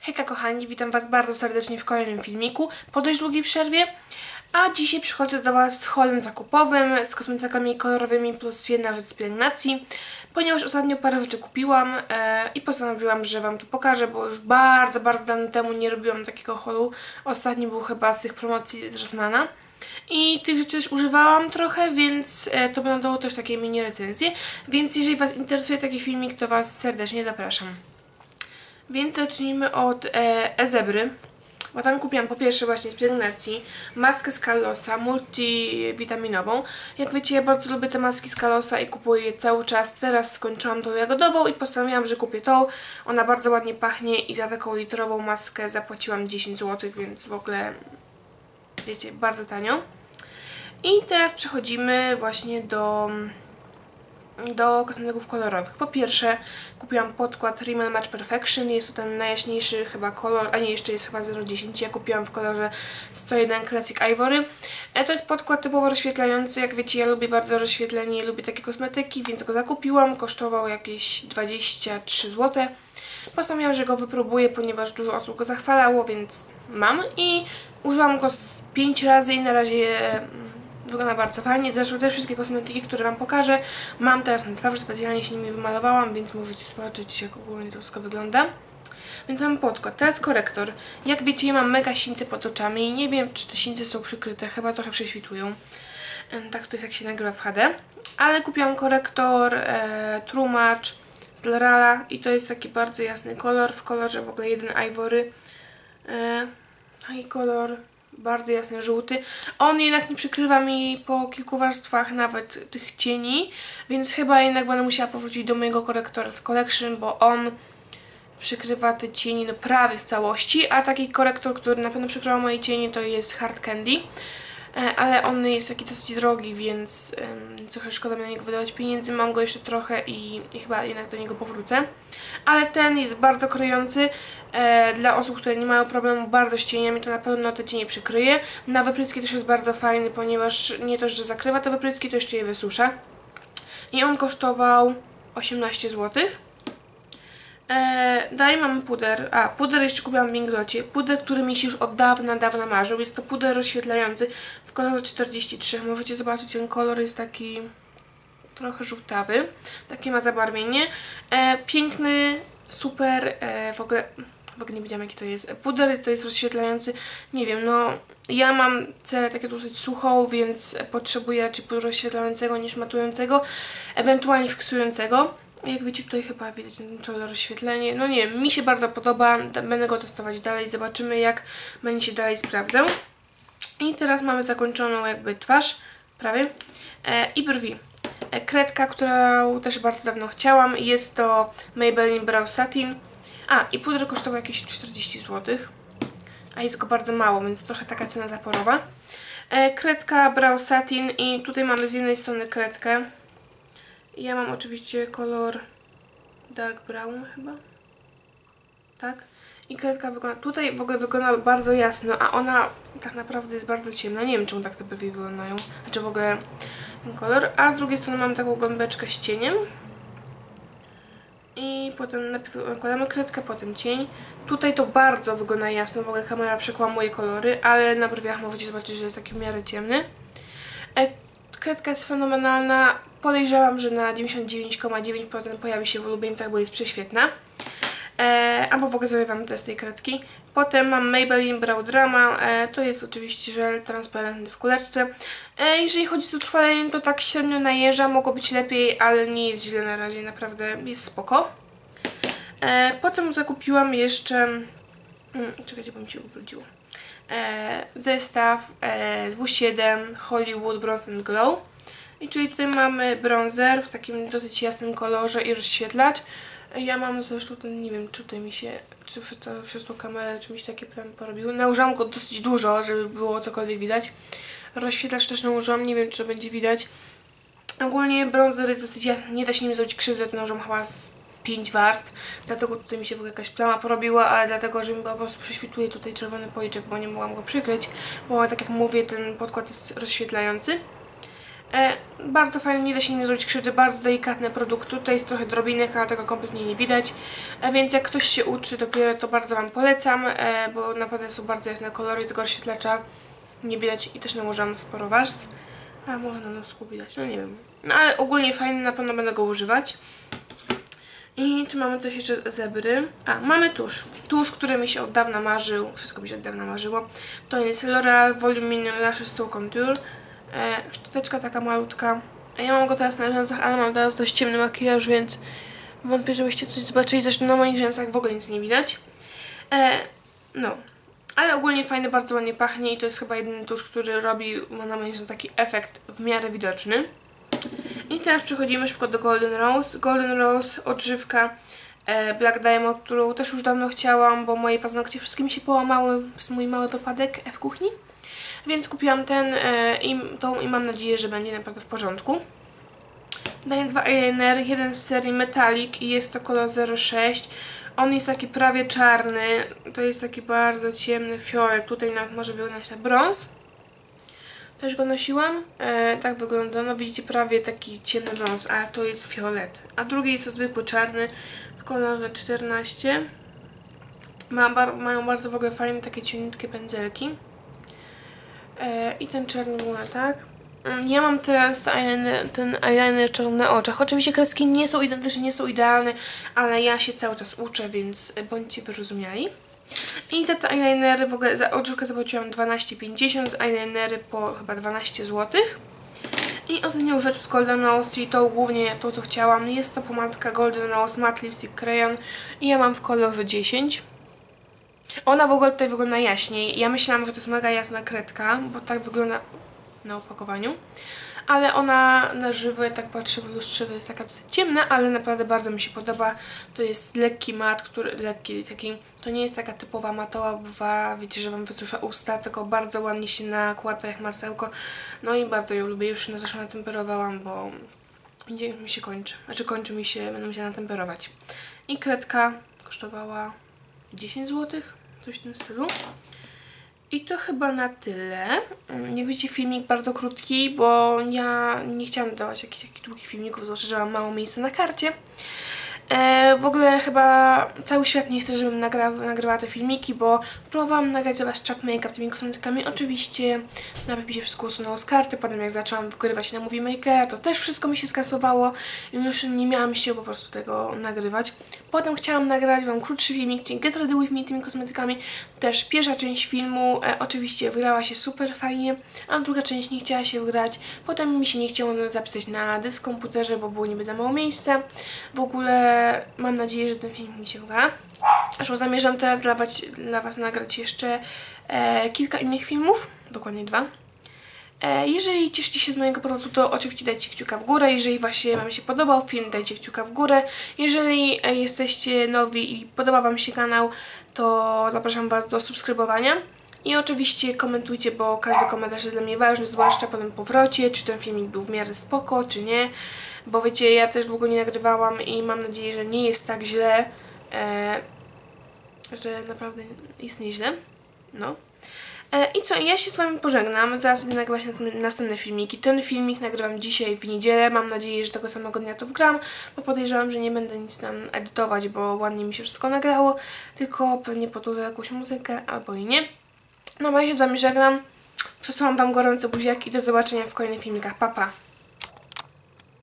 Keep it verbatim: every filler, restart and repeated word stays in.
Hejka kochani, witam was bardzo serdecznie w kolejnym filmiku po dość długiej przerwie. A dzisiaj przychodzę do was z haulem zakupowym, z kosmetykami kolorowymi plus jedna rzecz z pielęgnacji. Ponieważ ostatnio parę rzeczy kupiłam e, i postanowiłam, że wam to pokażę, bo już bardzo, bardzo dawno temu nie robiłam takiego haulu. Ostatni był chyba z tych promocji z Rossmana. I tych rzeczy też używałam trochę, więc e, to będą też takie mini recenzje. Więc jeżeli was interesuje taki filmik, to was serdecznie zapraszam. Więc zacznijmy od e, e-zebry, bo tam kupiłam po pierwsze właśnie z pielęgnacji maskę z Kallosa multivitaminową. Jak wiecie, ja bardzo lubię te maski z Kallosa i kupuję je cały czas. Teraz skończyłam tą jagodową i postanowiłam, że kupię tą. Ona bardzo ładnie pachnie i za taką litrową maskę zapłaciłam dziesięć złotych, więc w ogóle, wiecie, bardzo tanio. I teraz przechodzimy właśnie do... do kosmetyków kolorowych. Po pierwsze kupiłam podkład Rimmel Match Perfection, jest to ten najjaśniejszy chyba kolor, a nie, jeszcze jest chyba zero dziesięć, ja kupiłam w kolorze sto jeden Classic Ivory. E, to jest podkład typowo rozświetlający, jak wiecie, ja lubię bardzo rozświetlenie, lubię takie kosmetyki, więc go zakupiłam, kosztował jakieś dwadzieścia trzy złote. Postanowiłam, że go wypróbuję, ponieważ dużo osób go zachwalało, więc mam i użyłam go z pięć razy i na razie wygląda bardzo fajnie. Zresztą te wszystkie kosmetyki, które wam pokażę, mam teraz na twarzy, specjalnie się nimi wymalowałam, więc możecie zobaczyć, jak ogólnie to wszystko wygląda. Więc mam podkład. Teraz korektor. Jak wiecie, ja mam mega sińce pod oczami. Nie wiem, czy te sińce są przykryte, chyba trochę prześwitują. Tak to jest, jak się nagrywa w H D. Ale kupiłam korektor e, True Match z L'Oreala i to jest taki bardzo jasny kolor, w kolorze w ogóle jeden Ivory. E, I kolor bardzo jasny, żółty. On jednak nie przykrywa mi po kilku warstwach nawet tych cieni, więc chyba jednak będę musiała powrócić do mojego korektora z Collection, bo on przykrywa te cieni no prawie w całości, a taki korektor, który na pewno przykrywa moje cienie, to jest Hard Candy. Ale on jest taki dosyć drogi, więc um, trochę szkoda mi na niego wydawać pieniędzy. Mam go jeszcze trochę i, i chyba jednak do niego powrócę. Ale ten jest bardzo kryjący. E, dla osób, które nie mają problemu bardzo z cieniami, to na pewno te cienie przykryje. Na wypryski też jest bardzo fajny, ponieważ nie to, że zakrywa te wypryski, to jeszcze je wysusza. I on kosztował osiemnaście złotych. Eee, dalej mamy puder. A, puder jeszcze kupiłam w Inglocie. Puder, który mi się już od dawna, dawna marzył. Jest to puder rozświetlający w kolorze czterdzieści trzy. Możecie zobaczyć, ten kolor jest taki trochę żółtawy. Takie ma zabarwienie. Eee, piękny, super, eee, w ogóle... W ogóle nie wiedziałam, jaki to jest. Puder to jest rozświetlający. Nie wiem, no... Ja mam cerę takie dosyć suchą, więc potrzebuję raczej rozświetlającego niż matującego. Ewentualnie fiksującego. Jak wiecie, tutaj chyba widać na tym czole rozświetlenie. No nie wiem, mi się bardzo podoba. Będę go testować dalej. Zobaczymy, jak będzie się dalej sprawdzał. I teraz mamy zakończoną jakby twarz, prawie, e, i brwi. E, kredka, którą też bardzo dawno chciałam. Jest to Maybelline Brow Satin. A, i puder kosztował jakieś czterdzieści złotych. A jest go bardzo mało, więc trochę taka cena zaporowa. E, kredka Brow Satin i tutaj mamy z jednej strony kredkę. Ja mam oczywiście kolor dark brown chyba. Tak. I kredka wygląda... Tutaj w ogóle wygląda bardzo jasno, a ona tak naprawdę jest bardzo ciemna. Nie wiem, czemu tak te brwi wyglądają. Znaczy w ogóle ten kolor. A z drugiej strony mam taką gąbeczkę z cieniem. I potem najpierw nakładamy kredkę, potem cień. Tutaj to bardzo wygląda jasno. W ogóle kamera przekłamuje kolory, ale na brwiach możecie zobaczyć, że jest taki w miarę ciemny. E, kredka jest fenomenalna. Podejrzewam, że na dziewięćdziesiąt dziewięć przecinek dziewięć procent pojawi się w ulubieńcach, bo jest prześwietna. E, albo w ogóle zrobię wam test tej kredki. Potem mam Maybelline Brow Drama. E, to jest oczywiście żel transparentny w kuleczce. E, jeżeli chodzi o trwalenie, to tak średnio najeżdża. Mogło być lepiej, ale nie jest źle na razie. Naprawdę jest spoko. E, potem zakupiłam jeszcze... Hmm, czekajcie, bo mi się ubrudziło. E, zestaw e, z W siedem Hollywood Bronze and Glow. I czyli tutaj mamy bronzer w takim dosyć jasnym kolorze i rozświetlacz. Ja mam zresztą ten, nie wiem, czy tutaj mi się, czy przez, to, przez tą kamerę, czy mi się takie plamy porobiły. Nałożyłam go dosyć dużo, żeby było cokolwiek widać. Rozświetlacz też nałożyłam, nie wiem, czy to będzie widać. Ogólnie bronzer jest dosyć jasny, nie da się nim zrobić krzywdy, to nałożyłam chyba z pięć warstw. Dlatego tutaj mi się w ogóle jakaś plama porobiła, ale dlatego, że mi po prostu prześwituje tutaj czerwony policzek, bo nie mogłam go przykryć. Bo tak jak mówię, ten podkład jest rozświetlający. E, bardzo fajnie, nie da się nim zrobić krzywdy, bardzo delikatne produkty. Tutaj jest trochę drobinek, ale tego kompletnie nie widać. E, więc jak ktoś się uczy dopiero, to bardzo Wam polecam, e, bo naprawdę są bardzo jasne kolory, tego oświetlacza nie widać i też nałożyłam sporo warstw. A może na nosku widać, no nie wiem. No ale ogólnie fajny, na pewno będę go używać. I czy mamy coś jeszcze z Zebry? A, mamy tusz. Tusz, który mi się od dawna marzył. Wszystko mi się od dawna marzyło. To jest L'Oreal Voluminous Lashes So Contour. E, szczoteczka taka malutka. Ja mam go teraz na rzęsach, ale mam teraz dość ciemny makijaż, więc wątpię, żebyście coś zobaczyli. Zresztą na moich rzęsach w ogóle nic nie widać. E, no. Ale ogólnie fajny, bardzo ładnie pachnie i to jest chyba jedyny tusz, który robi, ma na moich rzęsach taki efekt w miarę widoczny. I teraz przechodzimy szybko do Golden Rose. Golden Rose, odżywka e, Black Diamond, którą też już dawno chciałam, bo moje paznokcie wszystkie mi się połamały przez mój mały wypadek w kuchni. Więc kupiłam ten e, i, tą i mam nadzieję, że będzie naprawdę w porządku. Daję dwa eyelinery, jeden z serii Metallic i jest to kolor zero sześć. On jest taki prawie czarny, to jest taki bardzo ciemny fiolet, tutaj nawet może wyglądać na brąz. Też go nosiłam, e, tak wygląda, no widzicie, prawie taki ciemny brąz, a to jest fiolet. A drugi jest to zwykły czarny w kolorze czternaście. Ma bar mają bardzo w ogóle fajne takie cieniutkie pędzelki. E, I ten czarny wygląda tak. Ja mam teraz ten eyeliner, ten eyeliner czarny na oczach. Oczywiście kreski nie są identyczne, nie są idealne, ale ja się cały czas uczę, więc bądźcie wyrozumiali. I za te eyelinery, w ogóle za odżywkę zapłaciłam dwanaście pięćdziesiąt, za eyelinery po chyba dwanaście złotych. I ostatnią rzecz z Golden Rose, czyli tą głównie tą co chciałam, jest to pomadka Golden Rose Matte Lipstick Crayon i ja mam w kolorze dziesięć. Ona w ogóle tutaj wygląda jaśniej. Ja myślałam, że to jest mega jasna kredka, bo tak wygląda na opakowaniu. Ale ona na żywo, ja tak patrzę w lustrze, to jest taka dosyć ciemna, ale naprawdę bardzo mi się podoba. To jest lekki mat, który, lekki taki, to nie jest taka typowa matowa, wiecie, że Wam wysusza usta, tylko bardzo ładnie się nakłada jak masełko. No i bardzo ją lubię, już na zeszłą natemperowałam, bo dzień mi się kończy, znaczy kończy mi się, będę musiała natemperować. I kredka kosztowała dziesięć złotych, coś w tym stylu. I to chyba na tyle. Jak widzicie, filmik bardzo krótki, bo ja nie chciałam dawać jakichś takich długich filmików, zwłaszcza, że mam mało miejsca na karcie. E, w ogóle chyba cały świat nie chce, żebym nagra nagrywała te filmiki, bo próbowałam nagrać dla Was chat make-up tymi kosmetykami. Oczywiście najpierw mi się wszystko usunęło z karty, potem jak zaczęłam wykrywać na Movie Makera, to też wszystko mi się skasowało i już nie miałam siły po prostu tego nagrywać. Potem chciałam nagrać Wam krótszy filmik, czyli Get Ready With Me tymi kosmetykami. Też pierwsza część filmu e, oczywiście wygrała się super fajnie, a druga część nie chciała się wygrać. Potem mi się nie chciało zapisać na dysk w komputerze, bo było niby za mało miejsca. W ogóle mam nadzieję, że ten film mi się wygra. Zresztą zamierzam teraz dla was, dla was nagrać jeszcze e, kilka innych filmów, dokładnie dwa. E, jeżeli cieszycie się z mojego produktu, to oczywiście dajcie kciuka w górę. Jeżeli właśnie Wam się podobał film, dajcie kciuka w górę. Jeżeli e, jesteście nowi i podoba Wam się kanał, to zapraszam Was do subskrybowania. I oczywiście komentujcie, bo każdy komentarz jest dla mnie ważny, zwłaszcza po tym powrocie, czy ten filmik był w miarę spoko, czy nie. Bo wiecie, ja też długo nie nagrywałam i mam nadzieję, że nie jest tak źle, e, że naprawdę jest nieźle. No. E, I co, ja się z Wami pożegnam, zaraz będę nagrywać następne filmiki. Ten filmik nagrywam dzisiaj w niedzielę, mam nadzieję, że tego samego dnia to wgram, bo podejrzewam, że nie będę nic tam edytować, bo ładnie mi się wszystko nagrało, tylko pewnie podłożę jakąś muzykę albo i nie. No, ja się z Wami żegnam, przesyłam Wam gorące buziaki i do zobaczenia w kolejnych filmikach. Pa, pa!